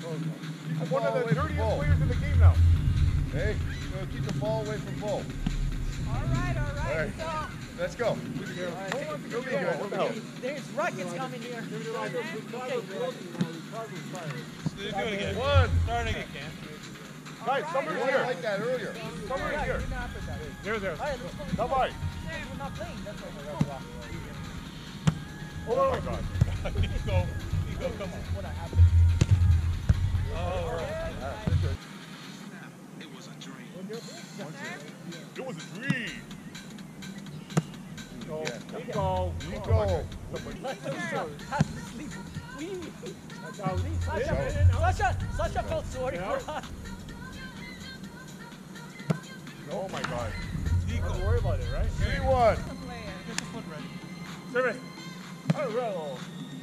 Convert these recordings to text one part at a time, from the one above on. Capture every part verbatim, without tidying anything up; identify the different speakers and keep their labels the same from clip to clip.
Speaker 1: I'm one of the dirtiest players in the game now.
Speaker 2: Hey, so keep the ball away from Bull.
Speaker 3: All right, all right.
Speaker 2: All right.
Speaker 3: So,
Speaker 2: Let's go.
Speaker 1: All right. No one to get
Speaker 2: Go.
Speaker 1: no.
Speaker 3: there's rockets coming here.
Speaker 1: Okay.
Speaker 4: Do it again.
Speaker 2: One.
Speaker 4: Starting again.
Speaker 1: Guys,
Speaker 3: All
Speaker 1: someone's
Speaker 2: I
Speaker 1: here.
Speaker 2: like that earlier.
Speaker 1: Someone is here. There, there.
Speaker 3: All right, let's go. Let's
Speaker 1: Come
Speaker 3: go.
Speaker 1: on.
Speaker 3: We're not playing. That's why.
Speaker 1: Oh my God.
Speaker 4: Nico, Nico, come on.
Speaker 3: What happened?
Speaker 4: Oh, right.
Speaker 5: It was a dream.
Speaker 1: It was a dream. Nico,
Speaker 2: Yeah.
Speaker 1: Nico,
Speaker 2: Nico.
Speaker 3: Sasha has to sleep. We.
Speaker 1: Sasha,
Speaker 3: Sasha, Sasha, Sasha felt sorry
Speaker 1: Yeah.
Speaker 3: for us.
Speaker 1: oh my God.
Speaker 4: Nico.
Speaker 1: Don't worry about it, right?
Speaker 2: three one.
Speaker 4: Get the foot ready.
Speaker 1: Service. Oh,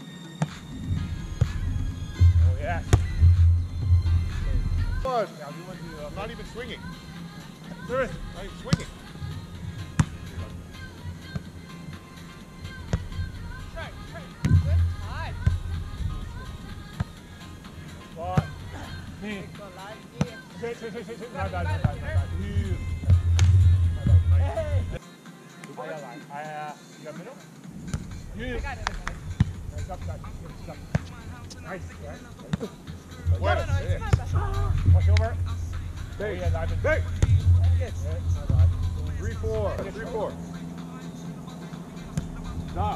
Speaker 1: oh yes.
Speaker 2: One.
Speaker 1: Now we want to, uh, I'm not even swinging. Service. Not even swinging.
Speaker 3: Try, try. Good time.
Speaker 1: Spot. Me.
Speaker 3: Nico, like here.
Speaker 1: Sit, sit, sit, sit, sit. Not bad, not bad, not bad. Ew.
Speaker 3: Hey.
Speaker 1: I got line. I, uh, you got middle? You.
Speaker 3: I got it.
Speaker 1: Nice, up, up, up. Nice, right?
Speaker 3: No, no, no, it's not bad.
Speaker 1: Watch over. Hey, yeah, Lyban. Hey!
Speaker 3: Yes.
Speaker 1: Yeah, not bad.
Speaker 2: Three four. Three four.
Speaker 1: Stop.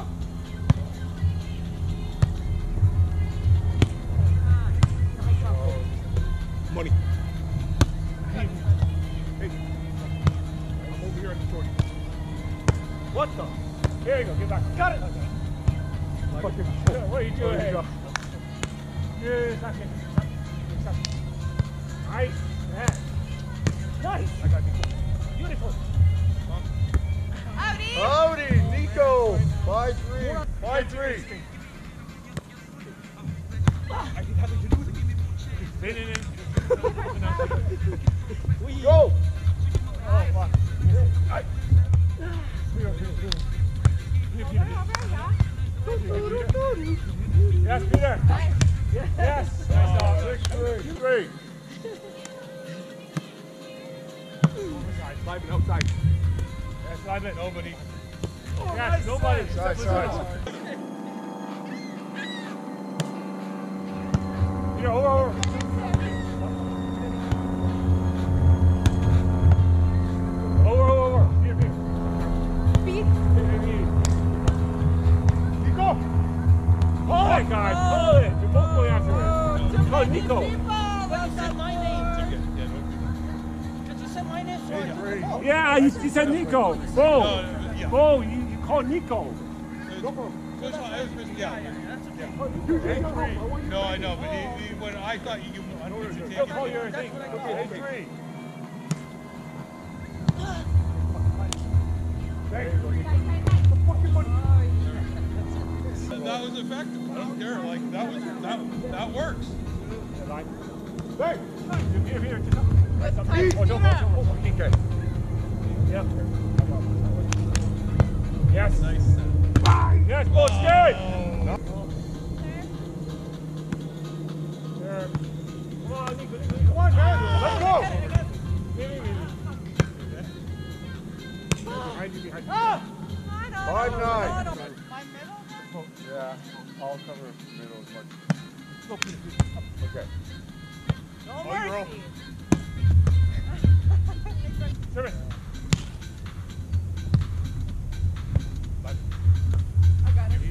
Speaker 1: Money. Hey. Hey. I'm over here at the shorty. What the? Here you go, get back. Got it! Fucking shit. What are you doing? There you go. Yeah, that's it. That's it. Nice. Yeah. Nice. I got Nico. Beautiful.
Speaker 3: Howdy.
Speaker 2: Howdy, Nico. Five three. Five three.
Speaker 1: I didn't have to do it. Spin it in.
Speaker 2: Go.
Speaker 1: Oh, fuck. I. Peter, Peter, Peter. Peter, Peter. Yes, Peter. Yes. Nice dog.
Speaker 2: Six three. Three.
Speaker 1: Lyban outside. Yes, Lyban. Nobody.
Speaker 3: Oh,
Speaker 1: yes,
Speaker 3: nice
Speaker 1: nobody.
Speaker 2: Side, side.
Speaker 1: Peter, over, over. Over, over, over. Peter, Peter.
Speaker 3: Speed.
Speaker 1: Peter, Peter. Nico. Hold it, guys. Hold it. You're both going after it. Oh, Nico.
Speaker 3: Well, you said my name.
Speaker 4: Okay, yeah, no.
Speaker 3: Did you say my name? So I
Speaker 2: Eight
Speaker 3: took
Speaker 2: three.
Speaker 3: the ball.
Speaker 1: Yeah, you, you said Nico. Bo.
Speaker 4: No, no, yeah.
Speaker 1: Bo, you, you called Nico.
Speaker 4: Go for it. It was, yeah.
Speaker 1: Eight three.
Speaker 4: No, I know, but he, he, when I thought you, I don't want to take
Speaker 1: Still
Speaker 4: it.
Speaker 1: call your thing. Okay, eight three. There you go, Nico. Fucking money.
Speaker 4: That was effective. I don't care. Like that was that that works.
Speaker 1: Hey! Here, here, just up. That's up.
Speaker 3: Good
Speaker 1: Oh, don't,
Speaker 3: time.
Speaker 1: don't, don't, don't, okay. Yep. Yes.
Speaker 4: Nice.
Speaker 1: Bang! Yes, go, scared!
Speaker 4: Oh.
Speaker 1: There. Come on, Nico, Nico, Nico. Come on, man. Let's go! Maybe, maybe. Behind you, behind you.
Speaker 3: Ah!
Speaker 2: Five nine.
Speaker 3: No, no. My middle?
Speaker 2: Yeah. I'll cover middle as much.
Speaker 1: Go, Peter, Peter. Up.
Speaker 2: Okay.
Speaker 3: No
Speaker 1: Oh, you're
Speaker 3: mercy.
Speaker 1: Service.
Speaker 3: I got it.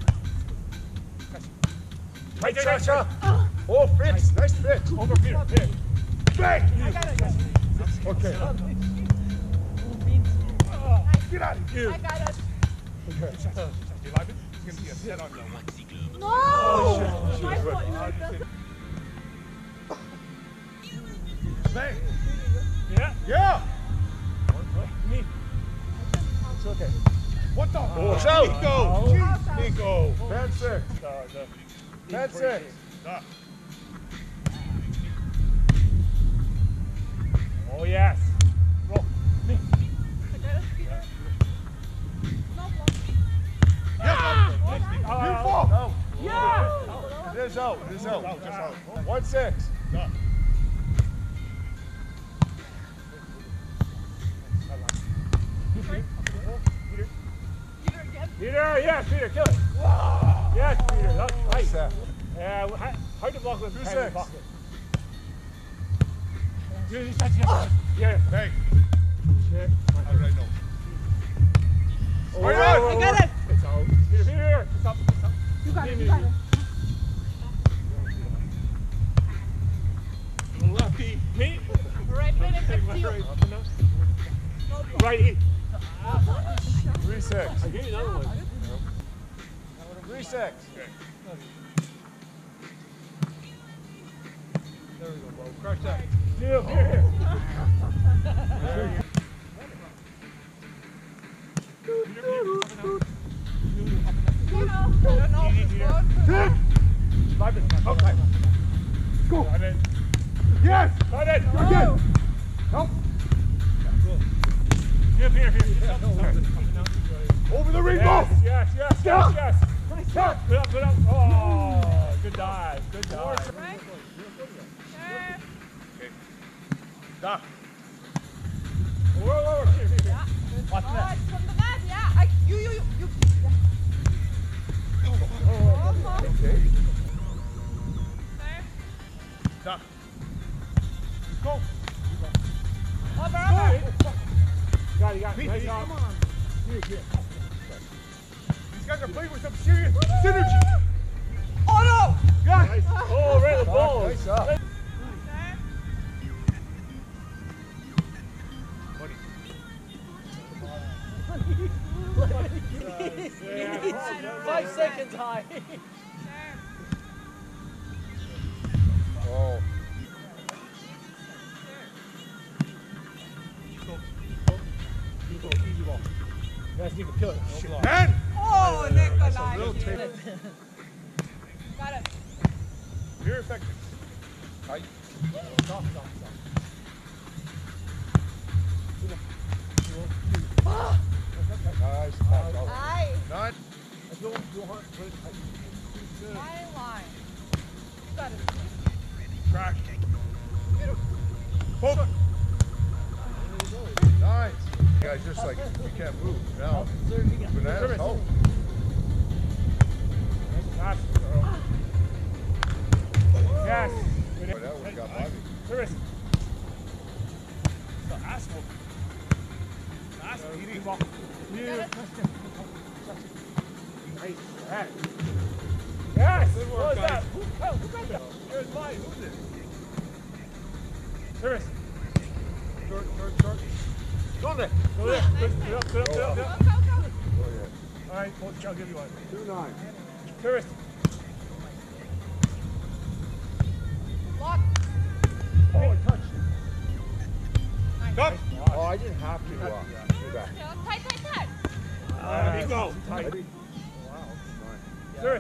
Speaker 1: Right there,
Speaker 2: Sasha.
Speaker 1: Sasha.
Speaker 2: Oh, fits. Nice fit.
Speaker 1: Over, Peter. Peter. Bang!
Speaker 3: I got it.
Speaker 2: Okay.
Speaker 1: Get out of here.
Speaker 3: I got it.
Speaker 1: Okay. Sasha. Hey, Lyban, it's going to be a set on that one.
Speaker 3: No!
Speaker 1: Oh, shit.
Speaker 3: My
Speaker 1: Shit,
Speaker 3: fault.
Speaker 1: good.
Speaker 2: Bang.
Speaker 1: Yeah?
Speaker 2: Yeah.
Speaker 1: Me. It's okay.
Speaker 2: What the?
Speaker 1: Oh,
Speaker 2: it's out.
Speaker 1: Nico.
Speaker 2: Jeez.
Speaker 1: Nico.
Speaker 2: Ten six.
Speaker 1: Uh, the
Speaker 2: Ten six.
Speaker 1: Stop. Oh, yes. Roll. Me.
Speaker 3: I got it, Peter. No block.
Speaker 1: Yes.
Speaker 2: You fall. No.
Speaker 3: Yeah!
Speaker 2: It is out. It is out.
Speaker 1: Out, just out.
Speaker 2: One six.
Speaker 1: Stop. Peter.
Speaker 3: Peter again.
Speaker 1: Peter, yes, Peter, kill it. Yes, Peter, that's right.
Speaker 2: Set.
Speaker 1: Yeah, how, how'd the block with
Speaker 2: Two
Speaker 1: the
Speaker 2: six.
Speaker 1: pocket? Yeah, you touch it. Yeah.
Speaker 4: Hey,
Speaker 1: Shit.
Speaker 4: how did I know?
Speaker 1: Oh,
Speaker 2: Wait,
Speaker 1: oh,
Speaker 3: I
Speaker 1: oh,
Speaker 3: got it.
Speaker 1: It's out. Peter, Peter, it's up, it's up.
Speaker 3: You got it. You got it.
Speaker 4: Lucky.
Speaker 1: Me?
Speaker 3: Right minute,
Speaker 1: Take my
Speaker 3: fifty.
Speaker 1: right. Right, E.
Speaker 2: Three six.
Speaker 1: I gave you another one.
Speaker 2: Three six.
Speaker 4: There we go, bro. Crush that.
Speaker 1: Deal, here, here. Okay. Go. Yes. Got it. Again. Help. Here, here, here.
Speaker 2: Over the rainbow.
Speaker 1: Yes, yes, yes, yes, yes. Put up, put up, put up. Oh, good dive, good dive.
Speaker 3: Right. There.
Speaker 1: Okay. Stop. Whoa, whoa, whoa. Here, here, here.
Speaker 3: Yeah.
Speaker 1: Watch
Speaker 3: Oh,
Speaker 1: that.
Speaker 3: it's from the net. Yeah. I, you, you, you. you.
Speaker 1: Oh,
Speaker 3: Almost.
Speaker 2: Okay.
Speaker 3: There.
Speaker 1: stop. Go.
Speaker 3: Over,
Speaker 1: Got
Speaker 3: over.
Speaker 1: it. You got it, you got it. Nice job. Come on. Here, here. These guys are playing with some serious synergy.
Speaker 3: Oh no!
Speaker 1: Nice. Oh, right, the ball.
Speaker 2: Nice up.
Speaker 3: There.
Speaker 1: Five
Speaker 5: seconds high.
Speaker 3: There.
Speaker 2: Oh.
Speaker 1: Nico, easy ball. Yes, Nico, kill it.
Speaker 2: Shit.
Speaker 1: Man!
Speaker 3: Oh, Nikolai.
Speaker 2: Real tape.
Speaker 3: Got it.
Speaker 1: Very effective.
Speaker 2: Tight.
Speaker 1: Stop, stop, stop.
Speaker 2: Nice. Nice.
Speaker 3: Aye.
Speaker 2: Nine.
Speaker 1: Go, go hard. Put it tight.
Speaker 3: Fine line. You got it.
Speaker 1: Crack.
Speaker 2: Hold on. Nice. You guys just like, you can't move. Now, bananas. Oh.
Speaker 1: Nice pass, Earl. Yes. Good.
Speaker 2: Boy, that would've got Bobby.
Speaker 1: Service. It's the ass whoop. Ass eating ball. Yeah. Nice. Yes. Yes.
Speaker 4: Good work,
Speaker 1: What was
Speaker 4: guys.
Speaker 1: that? Who, oh, who got that? There's mine. Who's it? Service.
Speaker 4: Short, short, short.
Speaker 1: Go there. Go there. Good. Good up, good up, good up, good
Speaker 3: Go,
Speaker 1: up.
Speaker 3: go, go.
Speaker 2: Oh, yeah.
Speaker 1: All right, coach, I'll give you one.
Speaker 2: Two nine.
Speaker 1: Service.
Speaker 3: Lock.
Speaker 1: Oh, I touched.
Speaker 4: Stop.
Speaker 2: Oh, I didn't have to uh, do that.
Speaker 3: Okay, tight, tight, tight.
Speaker 1: Uh, Nico.
Speaker 2: I
Speaker 1: Tight.
Speaker 2: didn't- Nine.
Speaker 1: Service.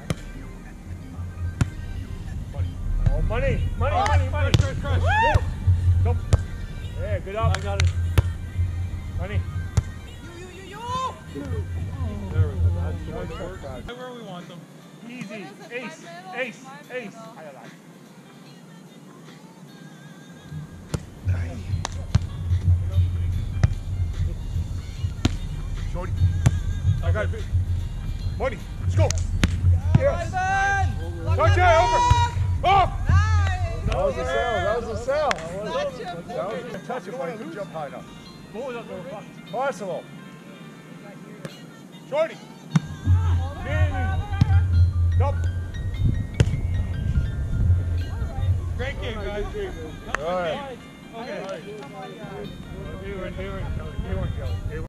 Speaker 1: Oh, money. Money,
Speaker 3: Oh.
Speaker 1: money, money.
Speaker 4: Crush, crush, crush.
Speaker 3: Woo!
Speaker 1: Nope. Yeah, good up. I got it. Money.
Speaker 3: You, you, you, you.
Speaker 4: There we go. That's the way it works. Right where we want them.
Speaker 1: Easy.
Speaker 3: What is it?
Speaker 1: Ace.
Speaker 3: My middle?
Speaker 1: Ace.
Speaker 3: My
Speaker 1: Ace.
Speaker 3: middle.
Speaker 1: I like. Shorty. I got it. Money. Let's go. Yes.
Speaker 3: Lyban!
Speaker 1: Touch it. Over. Off.
Speaker 3: Nice!
Speaker 2: That was a sell. That was a sell.
Speaker 3: Such a
Speaker 2: That was a touch if I could jump high enough.
Speaker 1: What was up there? Fuck.
Speaker 2: Possible.
Speaker 1: Shorty.
Speaker 3: Over, over, over.
Speaker 1: Nope.
Speaker 4: Great game, guys.
Speaker 2: All right.
Speaker 4: Okay.
Speaker 1: They were, they were, they weren't killing. They weren't